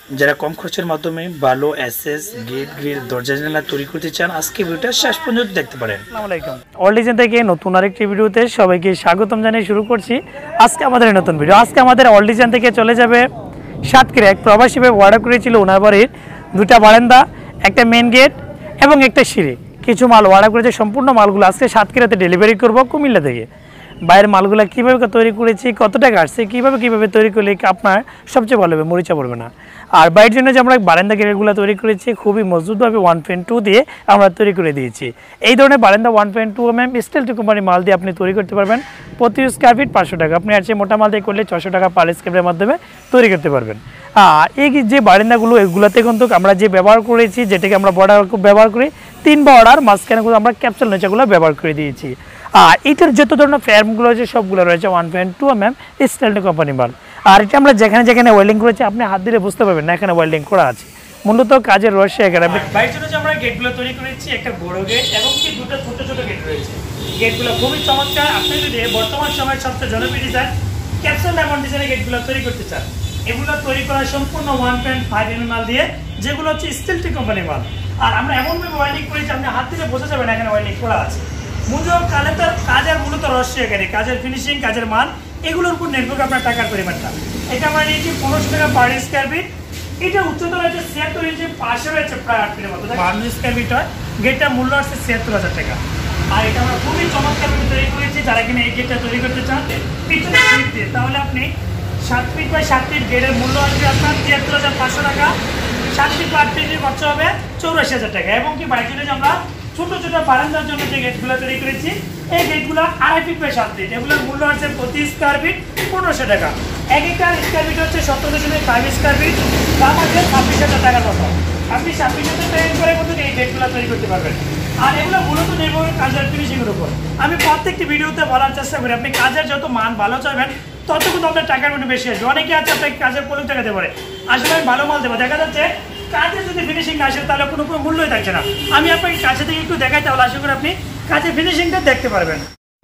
যারা কম খরচের মাধ্যমে ভালো এসএস গেট গ্রিল দরজা জানালা তৈরি করতে চান আজকে ভিডিওটা শেষ পর্যন্ত দেখতে পারেন। আসসালামু আলাইকুম। অল ডিজাইন থেকে নতুন আরেকটি ভিডিওতে সবাইকে স্বাগতম জানিয়ে শুরু করছি আজকে আমাদের নতুন ভিডিও। আজকে আমাদের অল ডিজাইন থেকে চলে যাবে সাতক্ষীরা এক প্রবাসী ভাই অর্ডার করেছিল ওনার বাড়ির দুটা বারান্দা, একটা মেন গেট এবং একটা সিঁড়ি। কিছু মাল অর্ডার করেছে, সম্পূর্ণ মালগুলো আজকে সাতক্ষীরাতে ডেলিভারি করব কুমিল্লা থেকে। বাইরের মালগুলো কীভাবে তৈরি করেছি, কত টাকা আসছে, কীভাবে তৈরি করলে আপনার সবচেয়ে ভালো হবে, মরিচা পড়বে না। আর বাইরের জন্য যে আমরা বারান্দা গেটগুলো তৈরি করেছি খুবই মজবুতভাবে 1.2 দিয়ে আমরা তৈরি করে দিয়েছি। এই ধরনের বারান্দা 1.2 mm স্টিল টু কোম্পানি মাল দিয়ে আপনি তৈরি করতে পারবেন। প্রতি স্কোয়ার ফিট 500 টাকা, আপনি আর চেয়ে মোটা মাল দিয়ে করলে 600 টাকা পার স্কোয়ারের মাধ্যমে তৈরি করতে পারবেন। আর এই যে বারান্দাগুলো এগুলোতে কিন্তু আমরা যে ব্যবহার করেছি, যেটাকে আমরা বর্ডার ব্যবহার করি 3 বর্ডার, মাঝখানে কিন্তু আমরা ক্যাপসুল নেচাগুলো ব্যবহার করে দিয়েছি। আর এটার যত ধরনের ফ্রেমগুলো আছে সবগুলো রয়েছে 1.2 mm স্টিল টু কোম্পানি মাল। আর এটা আমরা যেখানে যেখানে ওয়েল্ডিং করেছি আপনি হাত দিলে বুঝতে পারবেন না এখানে ওয়েল্ডিং করা আছে। মূলত কাজের রহস্য এখানে। বাইরের জন্য যে আমরা গেটগুলো তৈরি করেছি একটা বড় গেট এবং কি দুটো ছোট ছোট গেট রয়েছে। গেটগুলো খুবই চমৎকার। আপনি যদি বর্তমান সময়ের সবচেয়ে জনপ্রিয় ডিজাইন ক্যাপসুল ডায়মন্ড ডিজাইনের গেটগুলো তৈরি করতে চান, এগুলো তৈরি করা সম্পূর্ণ 1.5 mm মাল দিয়ে, যেগুলো হচ্ছে স্টিল টি কোম্পানি মাল। আর আমরা এমনভাবে ওয়েল্ডিং করেছি আপনি হাত দিলে বোঝা যাবে না এখানে ওয়েল্ডিং করা আছে। মূলত কাজের মূলত রহস্য এখানে, কাজের ফিনিশিং, কাজের মান, এগুলোর উপর নির্ভর করে আপনার টাকার পরিমাণটা। এটা আমরা নিয়েছি 1500 টাকা পার স্কোয়ার ফিট। এটা উচ্চতা রয়েছে 76 ইঞ্চি, পাশে রয়েছে প্রায় 8 ফিটের মতো 52 স্কোয়ার ফিট হয়। গেটটার মূল্য হচ্ছে ৭৬,০০০ টাকা। আর এটা আমরা খুবই চমৎকার তৈরি করেছি। যারা কিনা এই গেটটা তৈরি করতে চান পিছনে সিট দিয়ে, তাহলে আপনি 7 ফিট বাই 7 ফিট গেটের মূল্য আসবে আপনার ৭৩,৫০০ টাকা। 7 ফিট বা 8 ফিটের খরচ হবে ৮৪,০০০ টাকা। এবং কি বাইরে যে আমরা ছোট ছোট বারান্দার জন্য যে গেটগুলো তৈরি করেছি, এই গেটগুলো 2.5 ফিট বাই 7 ফিট, এগুলোর মূল্য হচ্ছে প্রতি স্কোয়ার ফিট ১৫০০ টাকা। এক একটা স্কোয়ার ফিট হচ্ছে ১৭.৫ স্কোয়ার ফিট, দাম আছে ২৬,০০০ টাকার মতো। আপনি ২৬,০০০ টাকা করে মতো এই গেটগুলো তৈরি করতে পারবেন। আর এগুলো মূলত নির্ভর করে কাজের ফিনিশিংয়ের উপর। আমি প্রত্যেকটি ভিডিওতে বলার চেষ্টা করি আপনি কাজের যত মান ভালো চাইবেন তত কিন্তু আপনার টাকার মধ্যে বেশি আসবে। অনেকে আছে আপনাকে কাজের পরিমাণ দেখাতে পারে, আসলে আমি ভালো মাল দেবো, দেখা যাচ্ছে কাজে যদি ফিনিশিং আসে তাহলে কোনো মূল্যই থাকছে না। আমি আপনাকে কাছে থেকে একটু দেখাই, তাহলে আশা করি আপনি কাজের ফিনিশিংটা দেখতে পারবেন।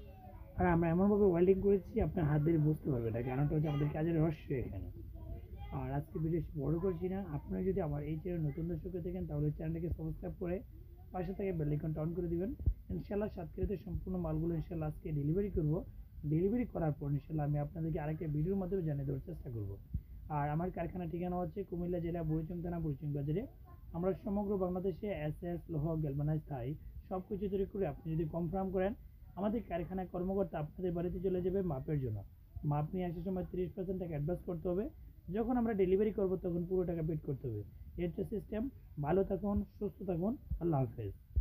আর আমরা এমনভাবে ওয়েল্ডিং করেছি আপনার হাত দিয়ে বুঝতে পারবেন না, কারণটা হচ্ছে আমাদের কাজের রহস্য এখানে। আর আজকে ভিডিও বড় করছি না, আপনারা যদি আমার এই চ্যানেল নতুন দর্শক থাকেন তাহলে চ্যানেলটাকে সাবস্ক্রাইব করে পাশে থেকে বেল আইকনটা অন করে দিবেন। ইনশাআল্লাহ সাতক্ষীরাতে সম্পূর্ণ মালগুলো ইনশাআল্লাহ আজকে ডেলিভারি করব। ডেলিভারি করার পর ইনশাআল্লাহ আমি আপনাদেরকে আরেকটা ভিডিওর মাধ্যমে জানিয়ে দেওয়ার চেষ্টা করব। আর আমার কারখানা ঠিকানা হচ্ছে কুমিল্লা জেলা বুড়িচং থানা বুড়িচং বাজারে। আমরা সমগ্র বাংলাদেশে এসএস লোহ গ্যালভানাইজ থাই সব কিছু তৈরি করে আপনি যদি কনফার্ম করেন আমাদের কারখানায় কর্মকর্তা আপনাদের বাড়িতে চলে যাবে মাপের জন্য। মাপ নিয়ে আসার সময় 30% টাকা অ্যাডভান্স করতে হবে। যখন আমরা ডেলিভারি করব তখন পুরো টাকা পেড করতে হবে। এর সিস্টেম। ভালো থাকুন, সুস্থ থাকুন, আল্লাহ হাফেজ।